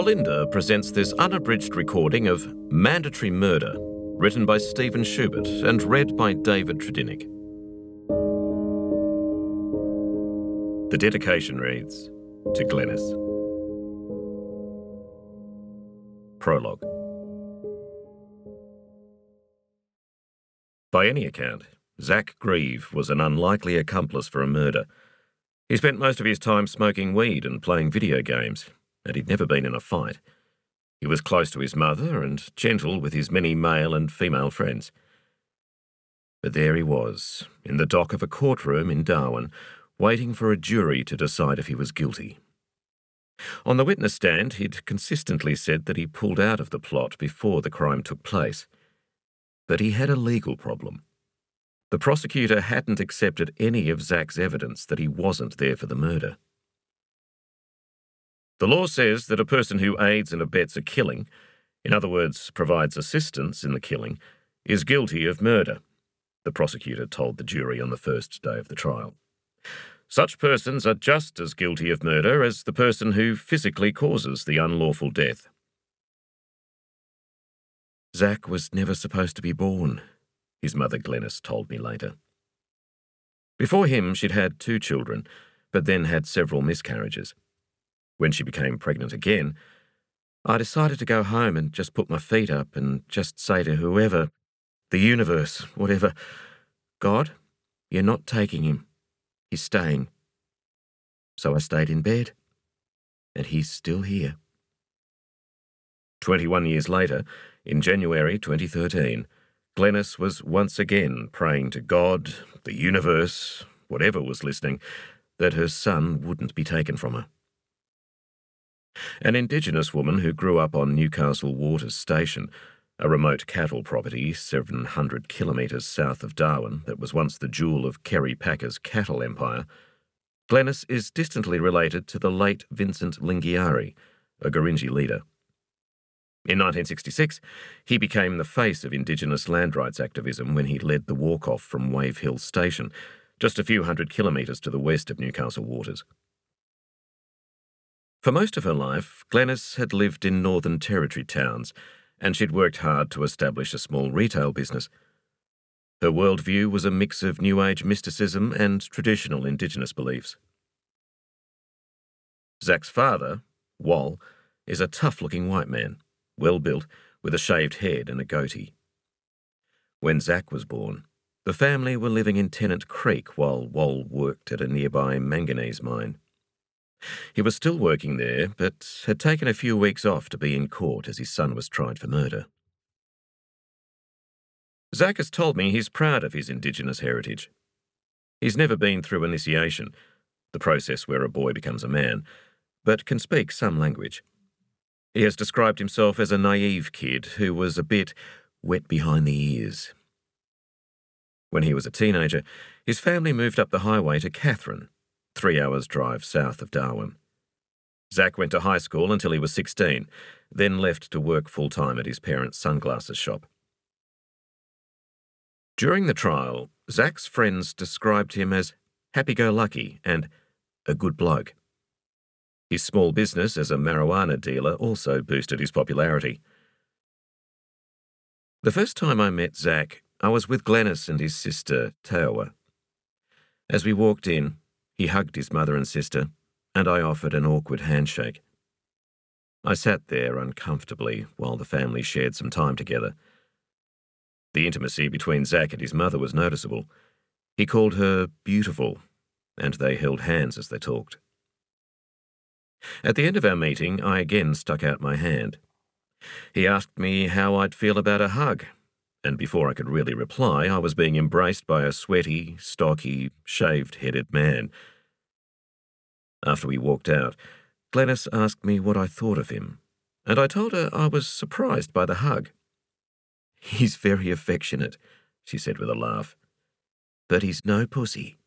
Belinda presents this unabridged recording of Mandatory Murder, written by Steven Schubert and read by David Tredinnick. The dedication reads, to Glenys. Prologue. By any account, Zak Grieve was an unlikely accomplice for a murder. He spent most of his time smoking weed and playing video games, and he'd never been in a fight. He was close to his mother and gentle with his many male and female friends. But there he was, in the dock of a courtroom in Darwin, waiting for a jury to decide if he was guilty. On the witness stand, he'd consistently said that he pulled out of the plot before the crime took place. But he had a legal problem. The prosecutor hadn't accepted any of Zak's evidence that he wasn't there for the murder. The law says that a person who aids and abets a killing, in other words, provides assistance in the killing, is guilty of murder, the prosecutor told the jury on the first day of the trial. Such persons are just as guilty of murder as the person who physically causes the unlawful death. Zak was never supposed to be born, his mother Glenys told me later. Before him, she'd had 2 children, but then had several miscarriages. When she became pregnant again, I decided to go home and just put my feet up and just say to whoever, the universe, whatever, God, you're not taking him. He's staying. So I stayed in bed, and he's still here. 21 years later, in January 2013, Glenys was once again praying to God, the universe, whatever was listening, that her son wouldn't be taken from her. An Indigenous woman who grew up on Newcastle Waters Station, a remote cattle property 700 kilometres south of Darwin that was once the jewel of Kerry Packer's cattle empire, Glenys is distantly related to the late Vincent Lingiari, a Gurindji leader. In 1966, he became the face of Indigenous land rights activism when he led the walk-off from Wave Hill Station, just a few hundred kilometres to the west of Newcastle Waters. For most of her life, Glenys had lived in Northern Territory towns, and she'd worked hard to establish a small retail business. Her worldview was a mix of New Age mysticism and traditional Indigenous beliefs. Zak's father, Wal, is a tough-looking white man, well-built, with a shaved head and a goatee. When Zak was born, the family were living in Tennant Creek while Wal worked at a nearby manganese mine. He was still working there, but had taken a few weeks off to be in court as his son was tried for murder. Zak has told me he's proud of his Indigenous heritage. He's never been through initiation, the process where a boy becomes a man, but can speak some language. He has described himself as a naive kid who was a bit wet behind the ears. When he was a teenager, his family moved up the highway to Katherine, 3 hours' drive south of Darwin. Zak went to high school until he was 16, then left to work full-time at his parents' sunglasses shop. During the trial, Zak's friends described him as happy-go-lucky and a good bloke. His small business as a marijuana dealer also boosted his popularity. The first time I met Zak, I was with Glenys and his sister, Teowa. As we walked in, he hugged his mother and sister, and I offered an awkward handshake. I sat there uncomfortably while the family shared some time together. The intimacy between Zak and his mother was noticeable. He called her beautiful, and they held hands as they talked. At the end of our meeting, I again stuck out my hand. He asked me how I'd feel about a hug, and before I could really reply, I was being embraced by a sweaty, stocky, shaved-headed man. After we walked out, Glenys asked me what I thought of him, and I told her I was surprised by the hug. "He's very affectionate," she said with a laugh, "but he's no pussy."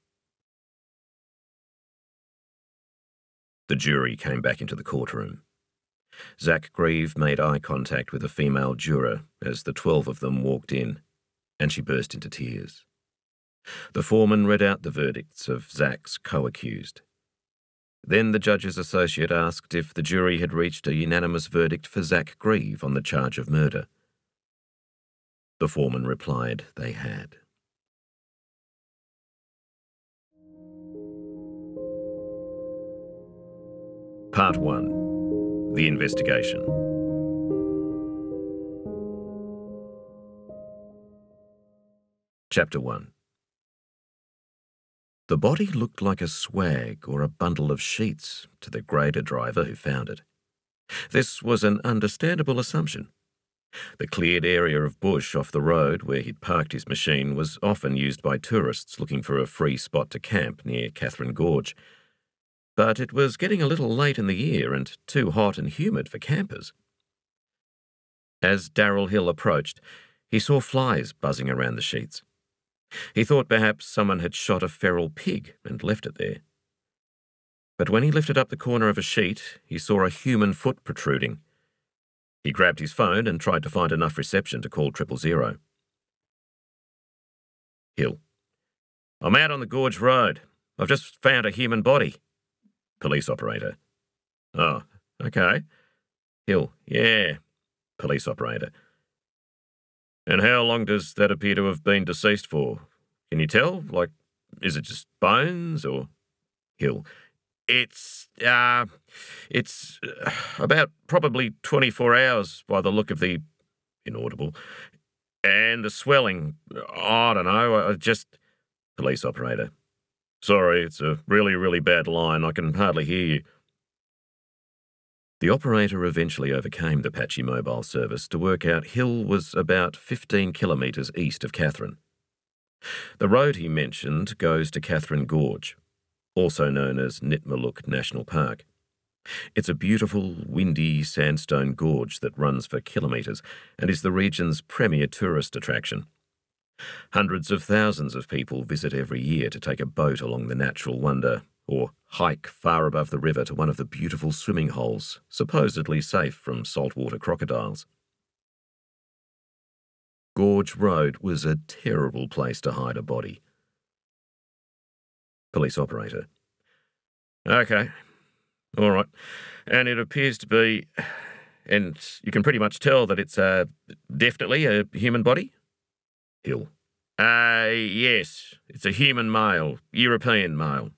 The jury came back into the courtroom. Zak Grieve made eye contact with a female juror as the 12 of them walked in, and she burst into tears. The foreman read out the verdicts of Zak's co-accused. Then the judge's associate asked if the jury had reached a unanimous verdict for Zak Grieve on the charge of murder. The foreman replied they had. Part 1. The Investigation. Chapter 1. The body looked like a swag or a bundle of sheets to the grader driver who found it. This was an understandable assumption. The cleared area of bush off the road where he'd parked his machine was often used by tourists looking for a free spot to camp near Katherine Gorge. But it was getting a little late in the year and too hot and humid for campers. As Darrell Hill approached, he saw flies buzzing around the sheets. He thought perhaps someone had shot a feral pig and left it there. But when he lifted up the corner of a sheet, he saw a human foot protruding. He grabbed his phone and tried to find enough reception to call 000. Hill. I'm out on the Gorge Road. I've just found a human body. Police operator. Oh, okay. Hill. Yeah. Police operator. And how long does that appear to have been deceased for? Can you tell? Like, is it just bones or... Hill. It's about probably 24 hours by the look of the... Inaudible. And the swelling, I don't know, I just... Police operator. Sorry, it's a really, really bad line. I can hardly hear you. The operator eventually overcame the patchy mobile service to work out Hill was about 15 kilometres east of Katherine. The road he mentioned goes to Katherine Gorge, also known as Nitmaluk National Park. It's a beautiful, windy sandstone gorge that runs for kilometres and is the region's premier tourist attraction. Hundreds of thousands of people visit every year to take a boat along the natural wonder, or hike far above the river to one of the beautiful swimming holes, supposedly safe from saltwater crocodiles. Gorge Road was a terrible place to hide a body. Police operator. Okay. All right. And it appears to be... And you can pretty much tell that it's definitely a human body? Hill. Yes. It's a human male, European male.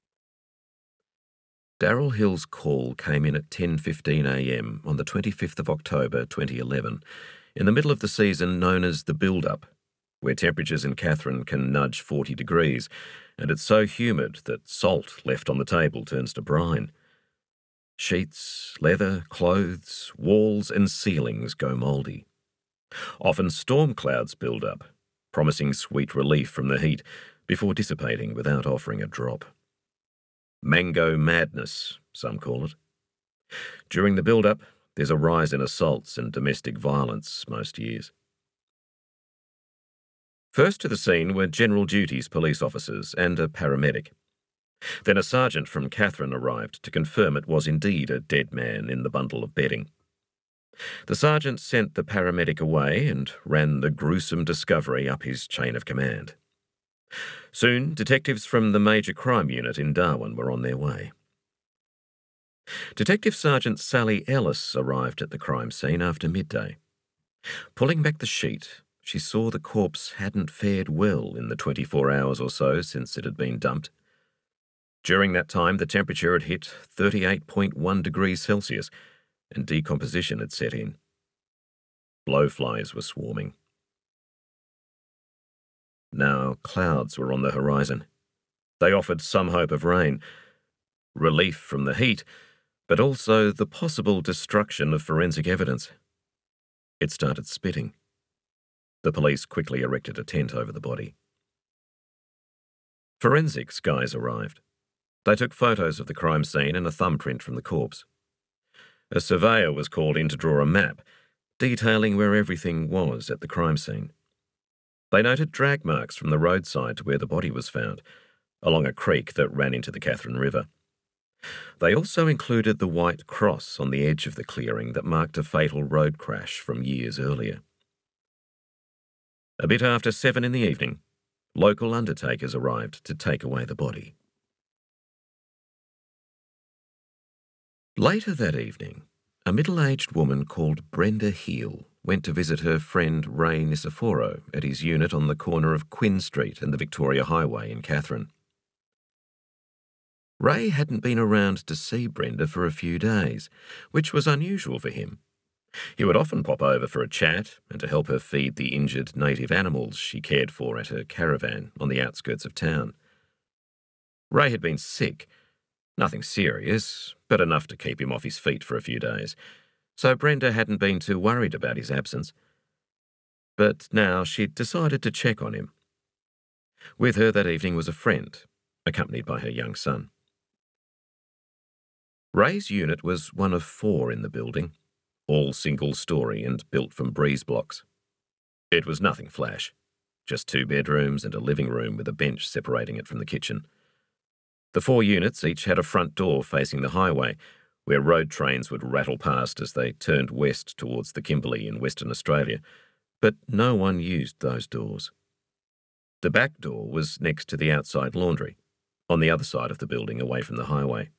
Darrell Hill's call came in at 10:15 a.m. on the 25th of October 2011, in the middle of the season known as the build-up, where temperatures in Katherine can nudge 40 degrees, and it's so humid that salt left on the table turns to brine. Sheets, leather, clothes, walls and ceilings go mouldy. Often storm clouds build up, promising sweet relief from the heat before dissipating without offering a drop. Mango madness, some call it. During the build-up, there's a rise in assaults and domestic violence most years. First to the scene were general duties police officers and a paramedic. Then a sergeant from Katherine arrived to confirm it was indeed a dead man in the bundle of bedding. The sergeant sent the paramedic away and ran the gruesome discovery up his chain of command. Soon, detectives from the Major Crime Unit in Darwin were on their way. Detective Sergeant Sally Ellis arrived at the crime scene after midday. Pulling back the sheet, she saw the corpse hadn't fared well in the 24 hours or so since it had been dumped. During that time, the temperature had hit 38.1 degrees Celsius, and decomposition had set in. Blowflies were swarming. Now clouds were on the horizon. They offered some hope of rain, relief from the heat, but also the possible destruction of forensic evidence. It started spitting. The police quickly erected a tent over the body. Forensics guys arrived. They took photos of the crime scene and a thumbprint from the corpse. A surveyor was called in to draw a map, detailing where everything was at the crime scene. They noted drag marks from the roadside to where the body was found, along a creek that ran into the Katherine River. They also included the white cross on the edge of the clearing that marked a fatal road crash from years earlier. A bit after 7 in the evening, local undertakers arrived to take away the body. Later that evening, a middle-aged woman called Brenda Heel went to visit her friend Ray Nicefero at his unit on the corner of Quinn Street and the Victoria Highway in Katherine. Ray hadn't been around to see Brenda for a few days, which was unusual for him. He would often pop over for a chat and to help her feed the injured native animals she cared for at her caravan on the outskirts of town. Ray had been sick, nothing serious, but enough to keep him off his feet for a few days, so Brenda hadn't been too worried about his absence. But now she'd decided to check on him. With her that evening was a friend, accompanied by her young son. Ray's unit was one of 4 in the building, all single-storey and built from breeze blocks. It was nothing flash, just 2 bedrooms and a living room with a bench separating it from the kitchen. The 4 units each had a front door facing the highway, where road trains would rattle past as they turned west towards the Kimberley in Western Australia, but no one used those doors. The back door was next to the outside laundry, on the other side of the building away from the highway.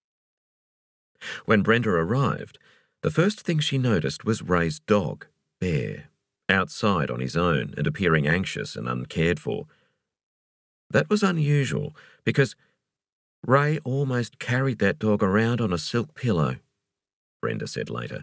When Brenda arrived, the first thing she noticed was Ray's dog, Bear, outside on his own and appearing anxious and uncared for. That was unusual because Ray almost carried that dog around on a silk pillow, Brenda said later.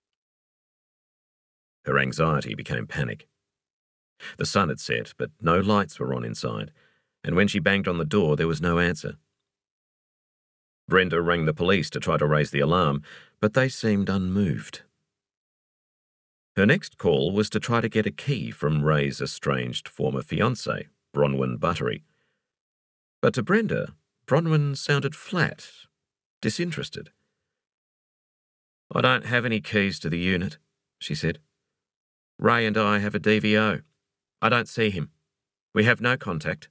Her anxiety became panic. The sun had set, but no lights were on inside, and when she banged on the door, there was no answer. Brenda rang the police to try to raise the alarm, but they seemed unmoved. Her next call was to try to get a key from Ray's estranged former fiancée, Bronwyn Buttery. But to Brenda, Bronwyn sounded flat, disinterested. "I don't have any keys to the unit," she said. "Ray and I have a DVO. I don't see him. We have no contact."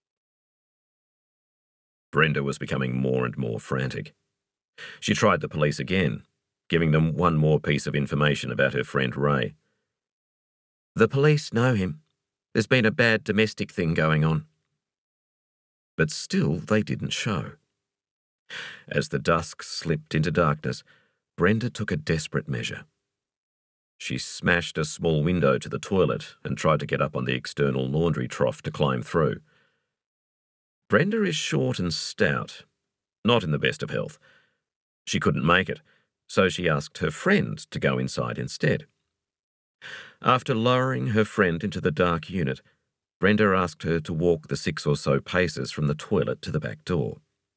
Brenda was becoming more and more frantic. She tried the police again, giving them one more piece of information about her friend Ray. "The police know him. There's been a bad domestic thing going on." But still they didn't show. As the dusk slipped into darkness, Brenda took a desperate measure. She smashed a small window to the toilet and tried to get up on the external laundry trough to climb through. Brenda is short and stout, not in the best of health. She couldn't make it, so she asked her friend to go inside instead. After lowering her friend into the dark unit, Brenda asked her to walk the 6 or so paces from the toilet to the back door.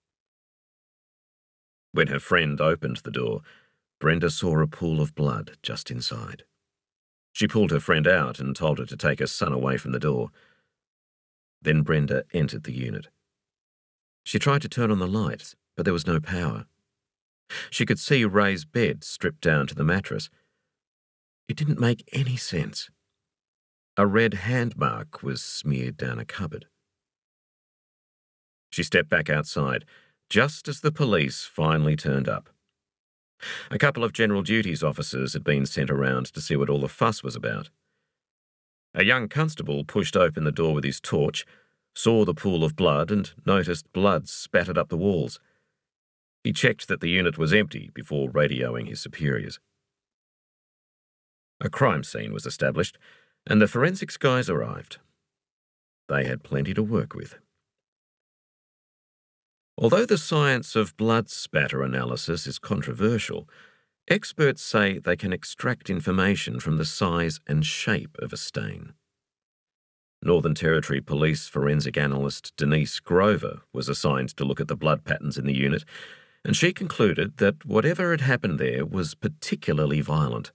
When her friend opened the door, Brenda saw a pool of blood just inside. She pulled her friend out and told her to take her son away from the door. Then Brenda entered the unit. She tried to turn on the lights, but there was no power. She could see Ray's bed stripped down to the mattress. It didn't make any sense. A red hand mark was smeared down a cupboard. She stepped back outside, just as the police finally turned up. A couple of general duties officers had been sent around to see what all the fuss was about. A young constable pushed open the door with his torch, saw the pool of blood and noticed blood spattered up the walls. He checked that the unit was empty before radioing his superiors. A crime scene was established, and the forensics guys arrived. They had plenty to work with. Although the science of blood spatter analysis is controversial, experts say they can extract information from the size and shape of a stain. Northern Territory Police forensic analyst Denise Grover was assigned to look at the blood patterns in the unit, and she concluded that whatever had happened there was particularly violent.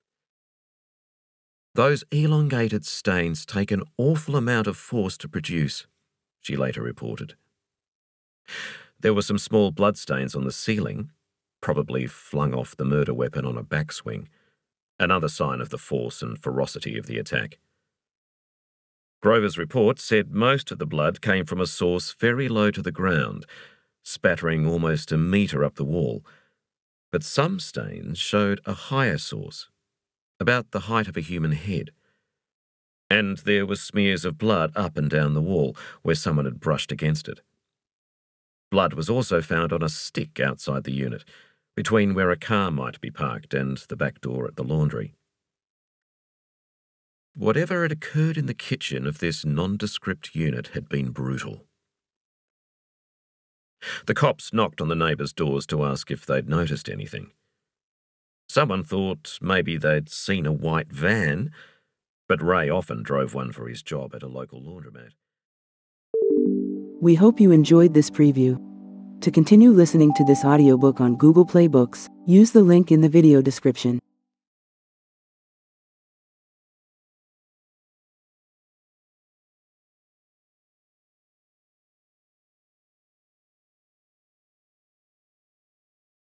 "Those elongated stains take an awful amount of force to produce," she later reported. There were some small bloodstains on the ceiling, probably flung off the murder weapon on a backswing, another sign of the force and ferocity of the attack. Grover's report said most of the blood came from a source very low to the ground, spattering almost a metre up the wall, but some stains showed a higher source, about the height of a human head. And there were smears of blood up and down the wall where someone had brushed against it. Blood was also found on a stick outside the unit, between where a car might be parked and the back door at the laundry. Whatever had occurred in the kitchen of this nondescript unit had been brutal. The cops knocked on the neighbours' doors to ask if they'd noticed anything. Someone thought maybe they'd seen a white van, but Ray often drove one for his job at a local laundromat. We hope you enjoyed this preview. To continue listening to this audiobook on Google Play Books, use the link in the video description.